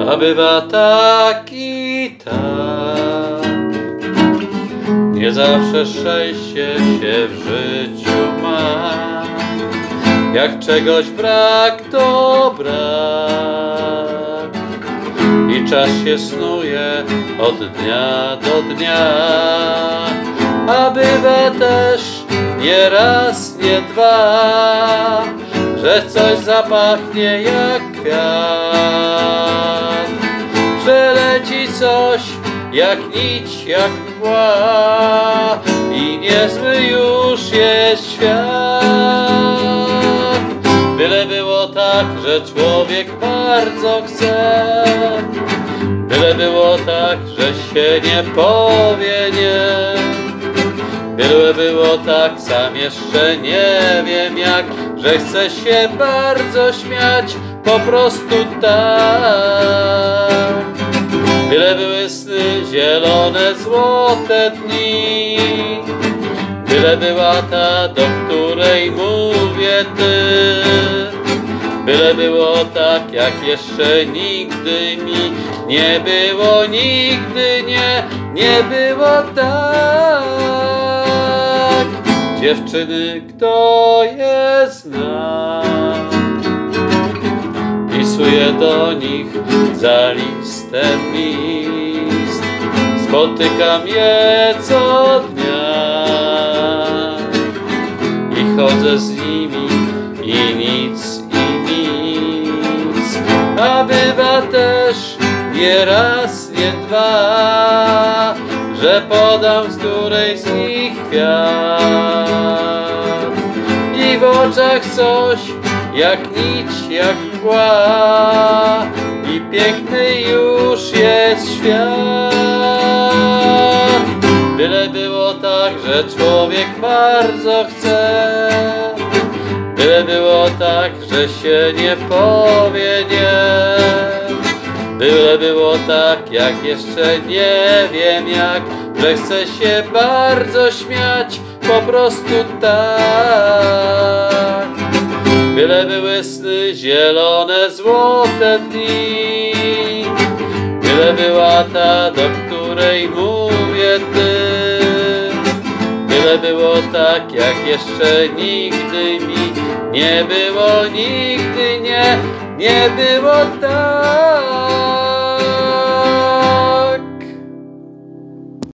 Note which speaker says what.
Speaker 1: A bywa tak i tak. Nie zawsze szczęście się w życiu ma. Jak czegoś brak, to brak. I czas się snuje od dnia do dnia. A bywa też nie raz, nie dwa, że coś zapachnie jak kwiat. Przeleci coś jak nić, jak mgła i niezły już jest świat. Byle było tak, że człowiek bardzo chce, byle było tak, że się nie powie nie. Byle było tak, sam jeszcze nie wiem jak, że chcę się bardzo śmiać, po prostu tak. Byle były sny zielone, złote dni, byle była ta, do której mówię ty. Byle było tak, jak jeszcze nigdy mi nie było, nigdy nie było tak. Dziewczyny, kto je zna, pisuję do nich za listem list, spotykam je co dnia i chodzę z nimi i nic. A bywa też nie raz, nie dwa, że podam z której z nich kwiat i w oczach coś jak nić, jak mgła i piękny już jest świat. Byle było tak, że człowiek bardzo chce, byle było tak, że się nie powie nie. Byle było tak, jak jeszcze nie wiem jak, że chcę się bardzo śmiać, po prostu tak. Byle były sny zielone, złote dni, byle była ta, do której mówię ty. Byle było tak, jak jeszcze nigdy mi nie było, nigdy nie było tak.